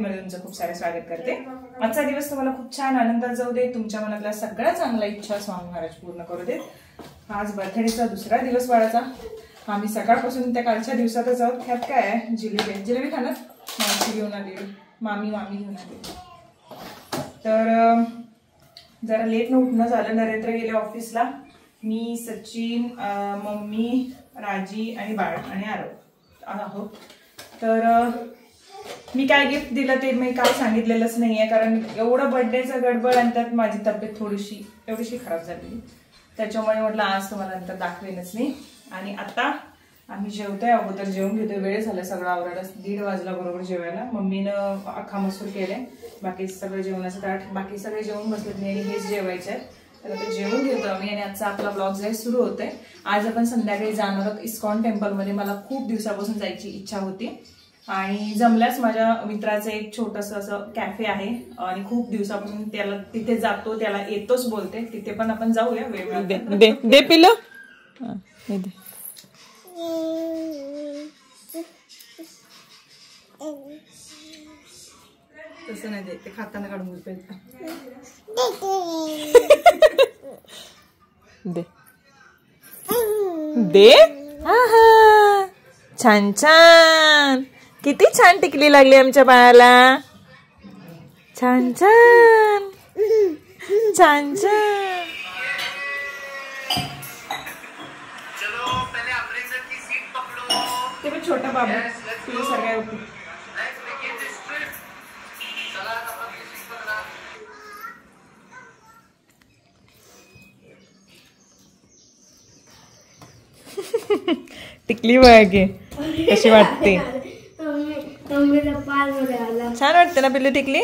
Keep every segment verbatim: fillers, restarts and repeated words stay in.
मध्ये तुमचं खूप सारं स्वागत करते। आजचा दिवस तुम्हाला खूप छान आनंदात जाऊ दे, तुमच्या मनातल्या सगळ्या चांगल्या इच्छा स्वामी महाराज पूर्ण करू देत। आज बर्थडेचा दुसरा दिवस बाळाचा। आम्ही सकाळपासून त्या कालच्या दिवसातच आहोत। ह्यात काय आहे, जिलेबी जिलेबी खाणार मावशी घेऊन आली, मामी मामी घेऊन आली। तर जरा लेट न उठणं झालं, नरेंद्र गेले ऑफिसला, मी सचिन मम्मी राजी आणि बाळ आणि आरव आहोत। तर मी काय गिफ्ट दिलं ते मी काय सांगितलेलंच नाहीये, कारण एवढं बर्थडेचं गडबड आणि त्यात माझी तब्येत थोडीशी एवढीशी खराब झाली, त्याच्यामुळे म्हटलं आज तुम्हाला नंतर दाखवेनच मी। आणि आता आम्ही जेवतोय, अगोदर जेवून घेतोय, वेळ झाला सगळं आवरायला, दीड वाजला बरोबर जेवायला। मम्मीनं अख्खा मसूर केले, बाकी सगळं जेवणाचं ताट, बाकी सगळे जेवून बसलेत नाही आणि हेच जेवायचे आहेत। तर आता जेवून घेतो आम्ही आणि आजचा आपला ब्लॉग जे सुरू होतोय। आज आपण संध्याकाळी जाणार आहोत इस्कॉन टेम्पल मध्ये, मला खूप दिवसापासून जायची इच्छा होती आणि जमल्यास माझ्या मित्राचं एक छोटस असं कॅफे आहे आणि खूप दिवसापासून त्याला तिथे जातो, त्याला येतोच बोलते, तिथे पण आपण जाऊया वेळ दे दे पिलो तसं नाही, ते खाताना काढून दे दे दे। छान छान, किती छान टिकली लागली आमच्या बाळाला, छान छान छान छान। ते पण छोटा बाबू तुझ्या सगळ्या टिकली बघा की कशी वाटते, छान वाटते ना पिल्लू टिकली।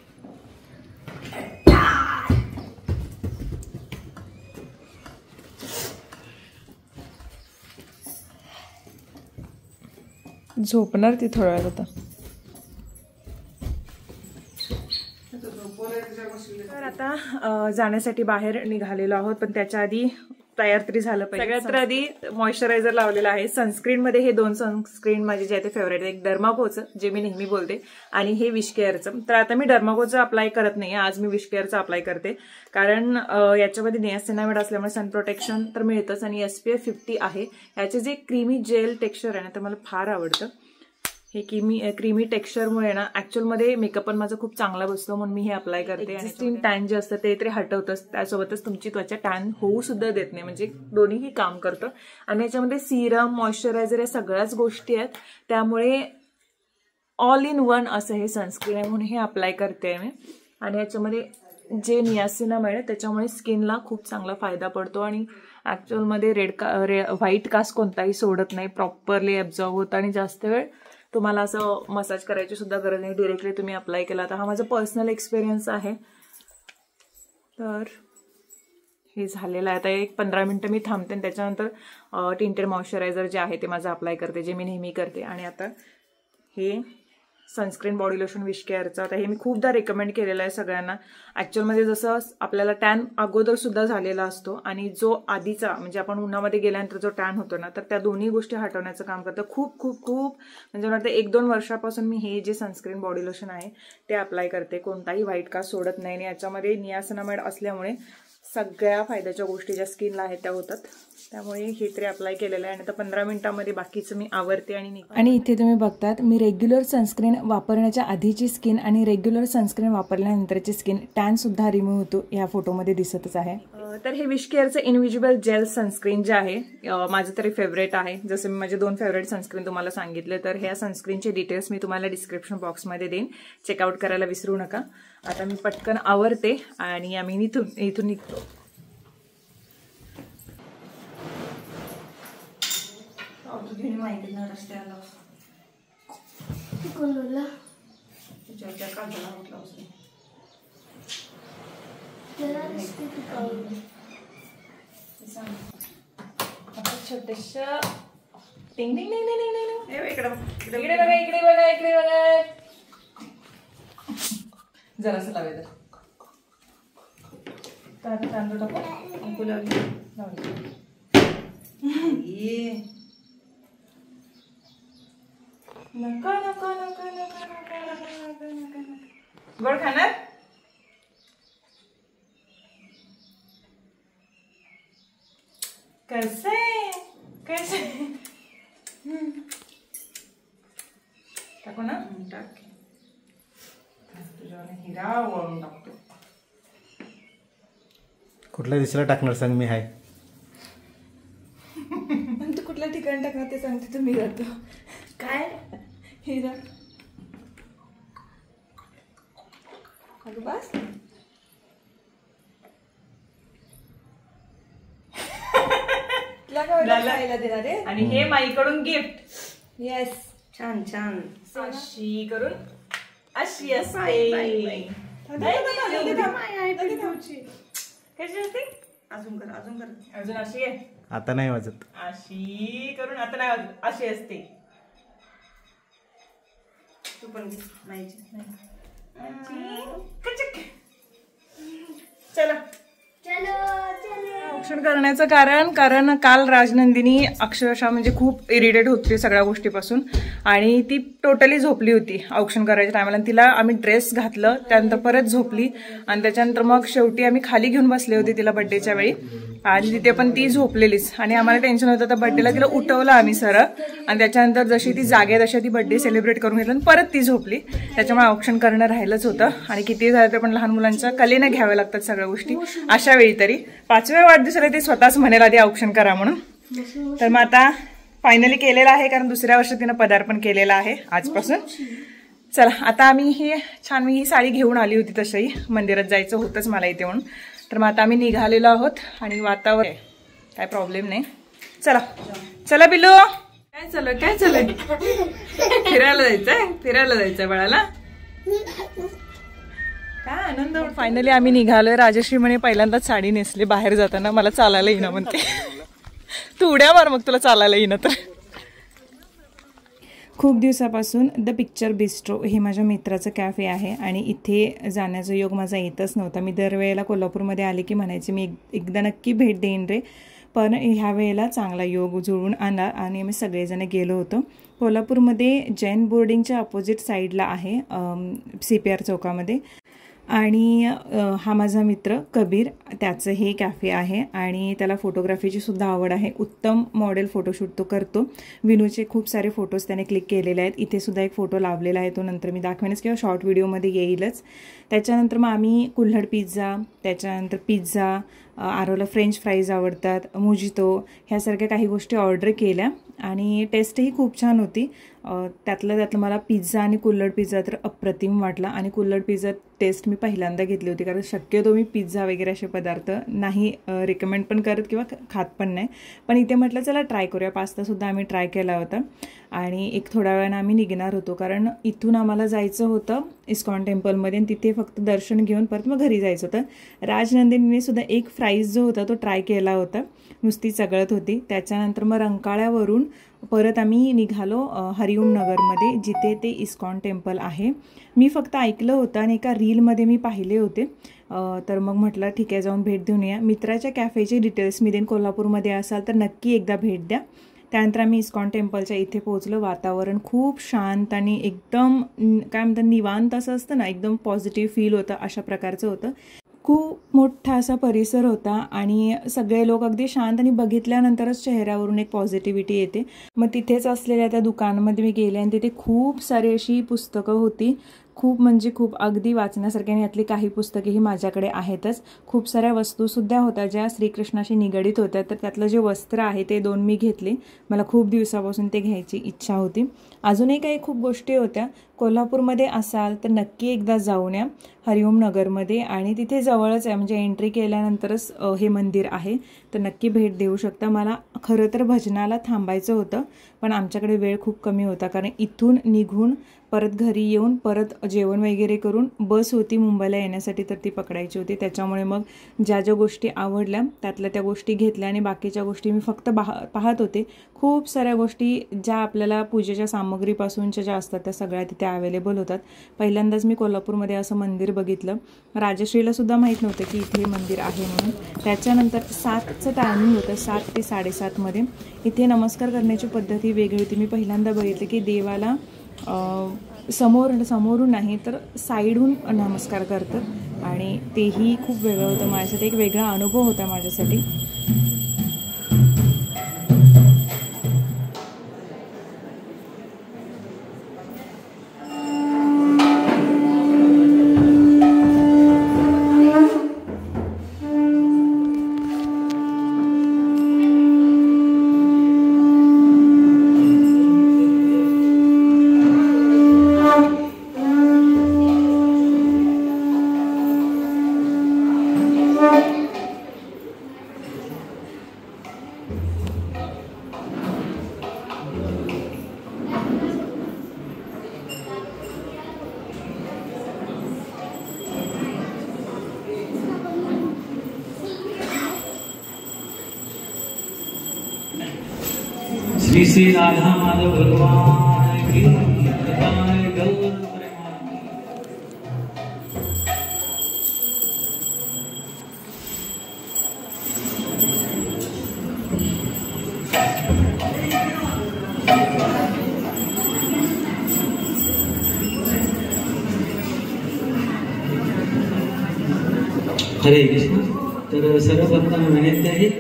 झोपणार ती थोड्या वेळ आता। तर आता जाण्यासाठी बाहेर निघालेलो आहोत, पण त्याच्या आधी तयार तरी झालं पाहिजे। सगळ्यात तर आधी मॉइश्चरायझर लावलेला आहे। सनस्क्रीन मध्ये हे दोन सनस्क्रीन माझे जे आहे ते फेवरेट आहे, एक डर्माकोचं जे मी नेहमी बोलते आणि हे विश केअरचं। तर आता मी डर्माकोचं अप्लाय करत नाही, आज मी विश केअरचं अप्लाय करते, कारण याच्यामध्ये नियासिनामाइड असल्यामुळे सन प्रोटेक्शन तर मिळतंच आणि एसपीएफ फिफ्टी आहे। याचे जे क्रीमी जेल टेक्स्चर आहे ना, ते मला फार आवडतं। हे क्रीमी क्रीमी टेक्स्चरमुळे ना ऍक्च्युअलमध्ये मेकअप पण माझा खूप चांगला बसतो, म्हणून मी हे अप्लाय करते। आणि स्किन टॅन जे असतं ते तरी हटवतंच, त्यासोबतच तुमची त्वचा टॅन होऊ सुद्धा देत नाही, म्हणजे दोन्हीही काम करतं। आणि याच्यामध्ये सिरम मॉइश्चरायझर या सगळ्याच गोष्टी आहेत, त्यामुळे ऑल इन वन असं हे सनस्क्रीन आहे, म्हणून हे अप्लाय करते मी। आणि याच्यामध्ये जे नियासिनामाइड आहे त्याच्यामुळे स्किनला खूप चांगला फायदा पडतो आणि ऍक्च्युअलमध्ये रेड का रे व्हाईट कास्ट कोणताही सोडत नाही, प्रॉपरली ॲब्झॉर्ब होतं आणि जास्त वेळ तुम्हाला असं मसाज करायची सुद्धा गरज नाही, डिरेक्टली तुम्ही अप्लाय केला। तर हा माझा पर्सनल एक्सपिरियन्स आहे। तर हे झालेलं आहे, आता एक पंधरा मिनिटं मी थांबते आणि त्याच्यानंतर टिंटेड मॉइश्चरायझर जे आहे ते माझं अप्लाय करते, जे मी नेहमी करते। आणि आता हे सनस्क्रीन बॉडी लोशन विश केअरचं, आता हे मी खूपदा रेकमेंड केलेलं आहे सगळ्यांना। ऍक्च्युअलमध्ये जसं आपल्याला टॅन अगोदर सुद्धा झालेला असतो आणि जो आधीचा म्हणजे आपण उन्हामध्ये गेल्यानंतर जो टॅन होतो ना, तर त्या दोन्ही गोष्टी हटवण्याचं काम करतं। खूप खूप खूप म्हणजे मला वाटतं एक दोन वर्षापासून मी हे जे सनस्क्रीन बॉडी लोशन आहे ते अप्लाय करते, कोणताही व्हाईट कास्ट सोडत नाही आणि याच्यामध्ये नियासिनामाइड असल्यामुळे सगळ्या फायद्याच्या गोष्टी ज्या स्किनला आहेत त्या होतात, त्यामुळे हे तरी अप्लाय केलेलं आहे। आणि आता पंधरा मिनिटांमध्ये बाकीचं मी आवरते आणि आणि इथे तुम्ही बघतात मी रेग्युलर सनस्क्रीन वापरण्याच्या आधीची स्किन आणि रेग्युलर सनस्क्रीन वापरल्यानंतरची स्किन टॅन सुद्धा रिमूव्ह होतो, या फोटोमध्ये दिसतच आहे। तर हे विश केअरचं इनविजिबल जेल सनस्क्रीन जे आहे माझं तरी फेवरेट आहे, जसं मी माझे दोन फेवरेट सनस्क्रीन तुम्हाला सांगितले। तर ह्या सनस्क्रीनचे डिटेल्स मी तुम्हाला डिस्क्रिप्शन बॉक्समध्ये देईन, चेकआउट करायला विसरू नका। आता मी पटकन आवरते आणि आम्ही इथून इथून निघतो। माहिती ना रस्त्याला छोटस टिंग टिंग टिंग टिंग टिंग, इकडे इकडे बघा इकडे बघा इकडे बघा, जरासं लावायचं तांदूळ टाकू गुलाबी लावले। नका नका नका नका नका नका नका नका गोड खाणार. कसं आहे कसं टाकू ना. टाक तुझ्यावर हिरा वळून टाकतो. कुठल्या दिशेला टाकणार सांग. मी आहे तू कुठल्या ठिकाणी टाकणार ते सांगते. तुम्ही जातो काय हिरा. अगं बस. खायला देणार आहे. आणि हे माईकडून गिफ्ट. येस छान छान. अशी करून अशी असते. कशी असते. अजून कर अजून कर अजून अशी आहे. आता नाही वाजत. अशी करून आता नाही वाजत. अशी असते. तू पण नाही. चला औक्षण करण्याचं कारण कारण काल राजनंदिनी अक्षरशः म्हणजे खूप इरिटेट होती सगळ्या गोष्टीपासून आणि ती टोटली झोपली होती औक्षण करायच्या टायमाला. तिला आम्ही ड्रेस घातलं त्यानंतर परत झोपली आणि त्याच्यानंतर मग शेवटी आम्ही खाली घेऊन बसले होते तिला बड्डेच्या वेळी आणि तिथे पण ती झोपलेलीच आणि आम्हाला टेन्शन होतं. तर बड्डेला तिला उठवलं आम्ही सरळ आणि त्याच्यानंतर जशी ती जागे तशी ती बड्डे सेलिब्रेट करून घेतलं आणि परत ती झोपली. त्याच्यामुळे औक्षण करणं राहिलंच होतं आणि किती झालं तर पण लहान मुलांच्या कलेनं घ्याव्या लागतात सगळ्या गोष्टी. अशा वेळी तरी पाचव्या वाढदिवसाला ते स्वतःच म्हणेल आधी औक्षण करा म्हणून. तर मग आता फायनली केलेलं आहे कारण दुसऱ्या वर्षी तिनं पदार्पण केलेलं आहे आजपासून. चला आता आम्ही ही छान मी ही साडी घेऊन आली होती तसंही मंदिरात जायचं होतंच मला इथे म्हणून. तर मग आता आम्ही निघालेलो आहोत आणि वातावरण काय प्रॉब्लेम नाही. चला चला बिल्लू. काय चालू काय चालू फिरायला जायचंय फिरायला जायचंय बाळाला. काय आनंद. फायनली आम्ही निघालोय. राजश्री म्हणे पहिल्यांदाच साडी नेसली बाहेर जाताना. मला चालायला येईना म्हणते. तू उड्या मार मग तुला चालायला येईना तर. खूप दिवसापासून द पिक्चर बिस्ट्रो हे माझ्या मित्राचं कॅफे आहे आणि इथे जाण्याचा योग माझा येतच नव्हता. मी दरवेळेला कोल्हापूरमध्ये आले की म्हणायचे मी एकदा नक्की भेट देईन रे. पण ह्या वेळेला चांगला योग जुळवून आणला आणि आम्ही सगळेजण गेलो होतो. कोल्हापूरमध्ये जैन बोर्डिंगच्या अपोजिट साईडला आहे सी पी आर चौकामध्ये. आणि हा माझा मित्र कबीर त्याचं हे कॅफे आहे आणि त्याला फोटोग्राफीची सुद्धा आवड आहे. उत्तम मॉडेल फोटोशूट तो करतो. विनूचे खूप सारे फोटोज त्याने क्लिक केलेले आहेत. इथे सुद्धा एक फोटो लावलेला आहे तो नंतर मी दाखवेनच किंवा शॉर्ट व्हिडिओमध्ये येईलच. त्याच्यानंतर मग आम्ही कुल्हड पिझ्झा त्याच्यानंतर पिझ्झा आरोला फ्रेंच फ्राईज आवडतात मोजितो ह्यासारख्या काही गोष्टी ऑर्डर केल्या आणि टेस्टही खूप छान होती. त्यातलं त्यातलं मला पिझ्झा आणि कुल्हड पिझ्झा तर अप्रतिम वाटला आणि कुल्हड पिझ्झा टेस्ट मी पहिल्यांदा घेतली होती कारण शक्यतो मी पिझ्झा वगैरे असे पदार्थ नाही रिकमेंड पण करत किंवा खात पण नाही. पण इथे म्हटलं चला ट्राय करूया. पास्तासुद्धा आम्ही ट्राय केला होता आणि एक थोड्या वेळानं आम्ही निघणार होतो कारण इथून आम्हाला जायचं होतं इस्कॉन टेम्पलमध्ये आणि तिथे फक्त दर्शन घेऊन परत मग घरी जायचं होतं. राजनंदिनीने सुद्धा एक फ्राईज जो होता तो ट्राय केला होता. नुसती चगळत होती. त्याच्यानंतर मग रंकाळ्यावरून परत आम्ही निघालो हरिओम नगरमध्ये जिथे ते इस्कॉन टेम्पल आहे. मी फक्त ऐकलं होतं आणि एका रीलमध्ये मी पाहिले होते. तर मग म्हटलं ठीक आहे जाऊन भेट देऊन या. मित्राच्या कॅफेचे डिटेल्स मी देईन. कोल्हापूरमध्ये असाल तर नक्की एकदा भेट द्या. त्यानंतर आम्ही इस्कॉन टेम्पलच्या इथे पोहोचलो. वातावरण खूप शांत आणि एकदम काय म्हणतात निवांत असं असतं ना एकदम पॉझिटिव्ह फील होतं अशा प्रकारचं होतं. खूप मोठा असा परिसर होता आणि सगळे लोक अगदी शांत आणि बघितल्यानंतरच चेहऱ्यावरून एक पॉझिटिव्हिटी येते. मग तिथेच असलेल्या त्या दुकानामध्ये मी गेले आणि तिथे खूप सारी अशी पुस्तकं होती. खूप म्हणजे खूप अगदी वाचण्यासारखी आणि यातली काही पुस्तकेही माझ्याकडे आहेतच. खूप साऱ्या वस्तूसुद्धा होत्या ज्या श्रीकृष्णाशी निगडीत होत्या. तर त्यातलं जे वस्त्र आहे ते दोन मी घेतले. मला खूप दिवसापासून ते घ्यायची इच्छा होती. अजूनही काही खूप गोष्टी होत्या. कोल्हापूरमध्ये असाल तर नक्की एकदा जाऊन या हरिओम नगरमध्ये आणि तिथे जवळच आहे म्हणजे एंट्री केल्यानंतरच हे मंदिर आहे तर नक्की भेट देऊ शकता. मला खरं तर भजनाला थांबायचं होतं पण आमच्याकडे वेळ खूप कमी होता कारण इथून निघून परत घरी येऊन परत जेवण वगैरे करून बस होती मुंबईला येण्यासाठी तर ती पकडायची होती. त्याच्यामुळे मग ज्या ज्या गोष्टी आवडल्या त्यातल्या त्या गोष्टी घेतल्या आणि बाकीच्या गोष्टी मी फक्त पाहत होते. खूप साऱ्या गोष्टी ज्या आपल्याला पूजेच्या सामग्रीपासूनच्या ज्या असतात त्या सगळ्या तिथे अवेलेबल होतात. पहिल्यांदाच मी कोल्हापूरमध्ये असं मंदिर बघितलं. राजश्रीला सुद्धा माहीत नव्हतं की इथे मंदिर आहे म्हणून. त्याच्यानंतर सातचं टायमिंग होतं सात ते साडेसातमध्ये. इथे नमस्कार करण्याची पद्धती वेगळी होती. मी पहिल्यांदा बघितलं की देवाला समोर समोरून नाही तर साईडहून नमस्कार करतात आणि तेही खूप वेगळं होतं माझ्यासाठी, एक वेगळा अनुभव होता माझ्यासाठी. श्री श्री राधा माधव भगवान की जय, गौर प्रेमानंद. हरे कृष्ण. तर सर्व भक्तांना विनंती आहे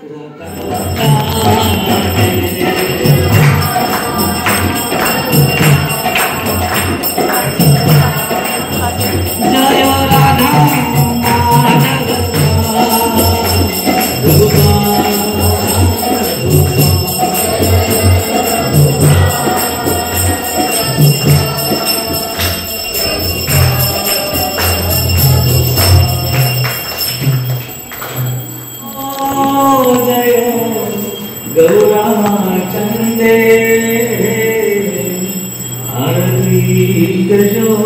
गौराचंदे आरती करजो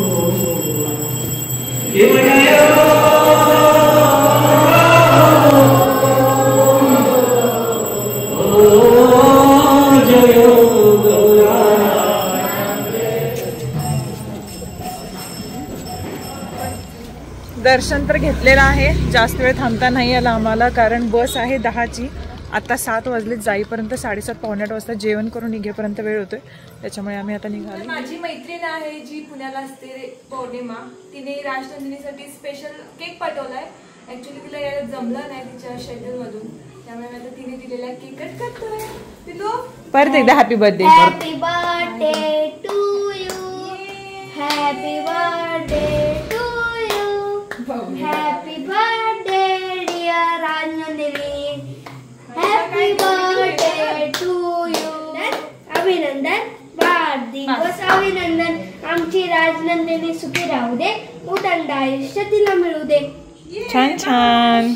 दर्शन तर घेतलेलं आहे. जास्त वेळ थांबता नाही आला आम्हाला कारण बस आहे दहाची. आता सात वाजले, जाईपर्यंत साडेसात पावणे आठ वाजता जेवण करून निघेपर्यंत वेळ होतोय, त्याच्यामुळे आम्ही आता निघालो. माझी मैत्रीण आहे जी पुण्याला असते, पौर्णिमा, तिने राजनंदिनीसाठी स्पेशल केक पाठवलाय. ऍक्च्युली तिला यायला जमलं नाही तिच्या शेड्यूल मधून, त्यामुळे आता तिने दिलेला केक कट करतोय. तिथू परत एकदा happy birthday. Happy birthday to you, happy birthday to you, happy birthday dear Rajnandini, happy birthday to you. अभिनंदन, वाढदिवस अभिनंदन. आमची राजनंदिनी सुखी राहू दे, उदंड आयुष्य तिला मिळू दे. छान छान.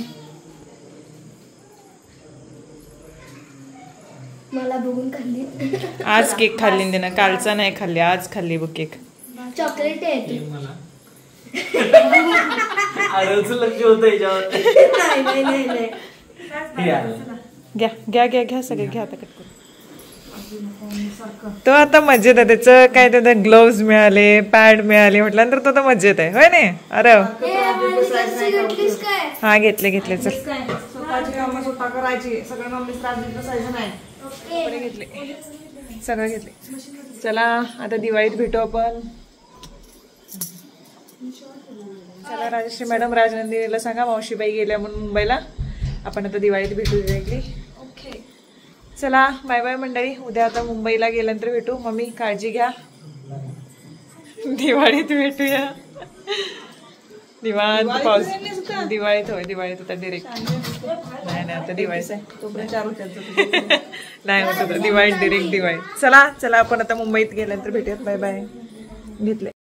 मला बघून खाल्ली. आज केक खाल्ली दे ना, कालचा नाही खाल्ली, आज खाल्ली बघ केक. चॉकलेट आहे मला आरवचं लक्ष होतं याच्यावर. नाही नाही नाही नाही. घ्या घ्या घ्या घ्या सगळे घ्या आता कट करून. तो आता मजेत आहे, त्याचं काय त्याला ग्लोव्ज मिळाले, पॅड मिळाले म्हटल्यानंतर तो तर मजेत आहे, होय नाही? अरे हा घेतले घेतले. चल स्वतःची कामं स्वतः करायची, सगळं मम्मीच राजनीत बसायचं नाही. घेतले सगळं घेतले. चला आता दिवाळीत भेटू आपण. चला राजश्री मॅडम राजनंदिनीला सांगा मावशीबाई गेल्या म्हणून मुंबईला, आपण आता दिवाळीत भेटू वेगळी. ओके चला बाय बाय मंडळी. उद्या आता मुंबईला गेल्यानंतर भेटू. मम्मी काळजी घ्या, दिवाळीत भेटूया. निवांत पाऊस दिवाळीत होय, दिवाळीत आता डिरेक्ट नाही नाही आता दिवाळीच आहे नाही होत आता दिवाळीत डिरेक्ट दिवाळी. चला चला आपण आता मुंबईत गेल्यानंतर भेटूयात. Bye bye. घेतले.